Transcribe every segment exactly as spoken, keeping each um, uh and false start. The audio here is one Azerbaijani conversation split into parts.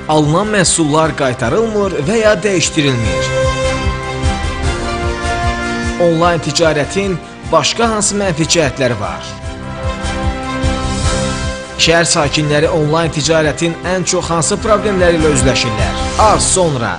alınan məhsullar qaytarılmır və ya dəyişdirilmir. Onlayn ticarətin başqa hansı mənfi cəhətləri var? Şəhər sakinləri onlayn ticarətin ən çox hansı problemləri ilə üzləşirlər? Az sonra.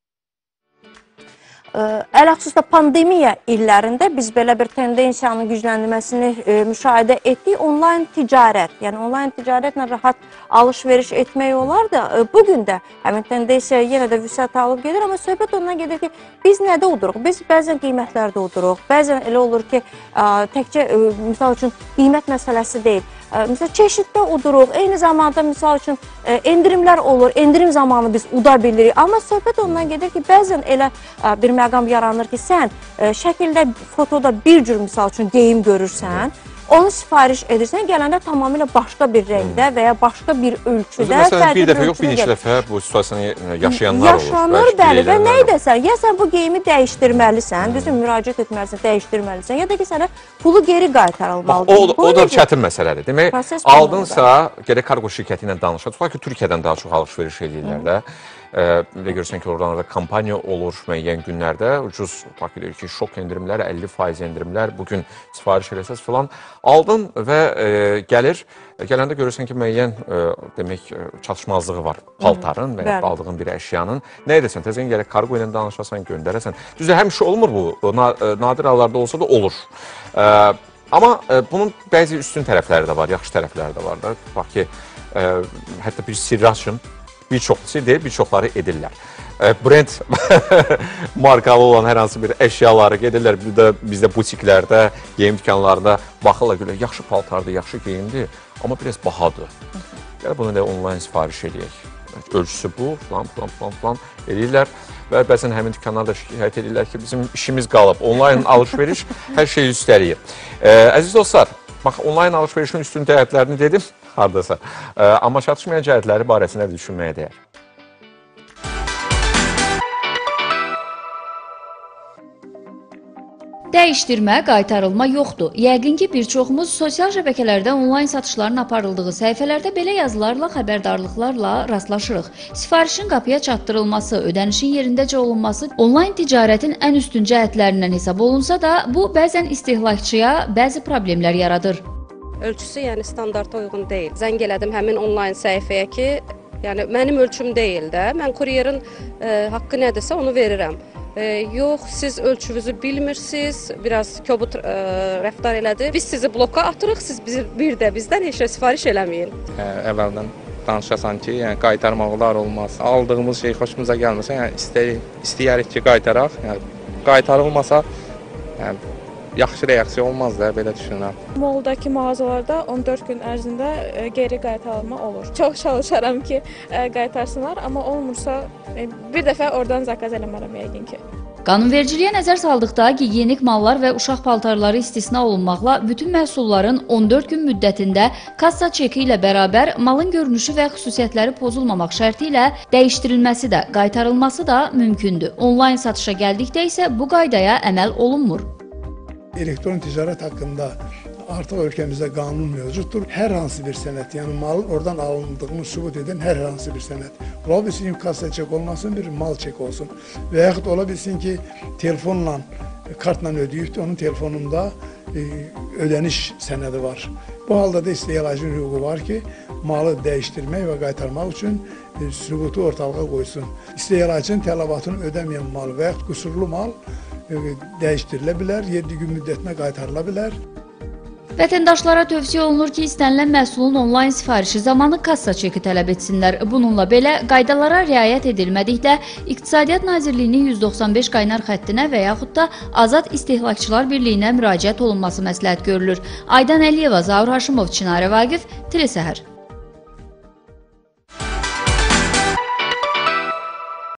Ələxüsusda pandemiya illərində biz belə bir tendensiyanın gücləndirməsini e, müşahidə etdik. Onlayn ticarət, yəni onlayn ticarətlə rahat alış-veriş etmək olar da, e, bugün də həmin tendensiya yenə də vüsət alıb gedir, amma söhbət ondan gedir ki, biz nədə uduruq? Biz bəzən qiymətlərdə uduruq, bəzən elə olur ki, ə, təkcə, ə, misal üçün, qiymət məsələsi deyil. Ə, misal, çeşiddə uduruq, eyni zamanda, misal üçün, ə, endirimlər olur, endirim zamanı biz uda bilirik, amma söhbət ondan gedir ki, bəzən elə ə, bir məqam yaranır ki, sən ə, şəkildə, fotoda bir cür, misal üçün, geyim görürsən, onu sifariş edirsən, gələndə tamamilə başqa bir rəngdə və ya başqa bir ölçüdə. Məsələn, bir dəfə yox, bir neçə dəfə bu situasiyanı yaşayanlar olur. Yaşanır, bəli. Və nə edəsən? Ya sən bu geyimi dəyişdirməlisən, düzün, müraciət etməlisən, dəyişdirməlisən, ya da ki, sənə pulu geri qaytarılmalıdır. O da çətin məsələdir. Demək, aldınsa, gərək kargo şirkəti ilə danışaq. Tutaq ki, Türkiyədən daha çox alış-veriş edirlər də. Və görürsən ki, oradan da kampaniya olur müəyyən günlərdə. Ucuz, tutaq ki, ki, şok endirimlər, əlli faiz endirimlər, bugün sifariş eləsəz filan. Aldın və e, gəlir, gələndə görürsən ki, müəyyən e, demək, çatışmazlığı var paltarın və ya aldığın bir əşyanın. Nə edəsən, təzən gərək kargo ilə danışasan, göndərəsən. Düzdür, həmişə olmur bu, nadir hallarda olsa da olur. E, amma e, bunun bəzi üstün tərəfləri də var, yaxşı tərəfləri də var da. Tutaq ki, e, hətta bir sirri açın. Bir çoxlusu deyil, bir çoxları edirlər. Brend markalı olan hər hansı bir əşyaları gedirlər. Bizdə butiklərdə, geyim dükanlarında baxırlar, görürlər, yaxşı paltardır, yaxşı geyimdir, amma biraz bahadır. Gələ bunu da onlayn sifariş edək. Ölçüsü bu, falan, falan, falan, falan edirlər. Və bəzən həmin dükanlar da şikayət edirlər ki, bizim işimiz qalıb. Onlayn alış-veriş hər şeyi üstəliyir. Əziz dostlar, bax, onlayn alış-verişin üstün cəhətlərini dedim, haradasa. Amma çatışmayan cəhətləri barəsində düşünməyə dəyər. Dəyişdirmə, qaytarılma yoxdur. Yəqin ki, bir çoxumuz sosial şəbəkələrdə onlayn satışların aparıldığı səhifələrdə belə yazılarla, xəbərdarlıqlarla rastlaşırıq. Sifarişin qapıya çatdırılması, ödənişin yerindəcə olunması onlayn ticarətin ən üstün cəhətlərindən hesab olunsa da, bu bəzən istehlakçıya bəzi problemlər yaradır. Ölçüsü, yəni standarta uyğun deyil. Zəng elədim həmin onlayn səhifəyə ki, yəni mənim ölçüm deyil də, mən kuryerin e, haqqı nədirsə onu verirəm. E, yox, siz ölçünüzü bilmirsiniz, biraz kobud e, rəftar elədi. Biz sizi bloka atırıq, siz bizi, bir də bizdən heç nə sifariş eləməyin. Ə, əvvəldən danışasan ki, yəni qaytarmaqlar olmaz. Aldığımız şey xoşumuza gəlməsə, yəni istəy, istəyərik ki, qaytaraq. Yəni, qaytarılmasa, yəni, yaxşı reaksiya olmaz da, belə düşünürəm. Moldakı mağazalarda on dörd gün ərzində geri qaytarılma olur. Çox çalışaram ki, qaytarsınlar, amma olmursa bir dəfə oradan zakaz eləmərəm yəqin ki. Qanunvericiliyə nəzər saldıqda gigiyenik mallar və uşaq paltarları istisna olunmaqla bütün məhsulların on dörd gün müddətində kassa çeki ilə bərabər malın görünüşü və xüsusiyyətləri pozulmamaq şərti ilə dəyişdirilməsi də, qaytarılması da mümkündür. Onlayn satışa gəldikdə isə bu qaydaya əməl olunmur. Elektron ticarət haqqında artıq ölkəmizdə qanun mövcuddur. Hər hansı bir sənət, yəni malın oradan alındığını sübut edən hər hansı bir sənət. Ola bilsin ki, kassa çek olmasın, bir mal çek olsun. Və yaxud ola bilsin ki, telefonla, kartla ödəyib, onun telefonunda e, ödəniş sənədi var. Bu halda da istehlakçının hüququ var ki, malı dəyişdirmək və qaytarmaq üçün e, sübutu ortalığa qoysun. İstehlakçının tələbatını ödəməyən mal və yaxud qüsurlu mal dəyişdirilə bilər, yeddi gün müddətinə qaytarıla bilər. Vətəndaşlara tövsiyə olunur ki, istənilən məhsulun onlayn sifarişi zamanı kassa çeki tələb etsinlər. Bununla belə, qaydalara riayət edilmədikdə İqtisadiyyat Nazirliyinin yüz doxsan beş qaynar xəttinə və yaxud da Azad İstehlakçılar Birliyinə müraciət olunması məsləhət görülür. Aydan Əliyeva, Zaur Haşimov, Çinarə Vaqif, Telesəhər.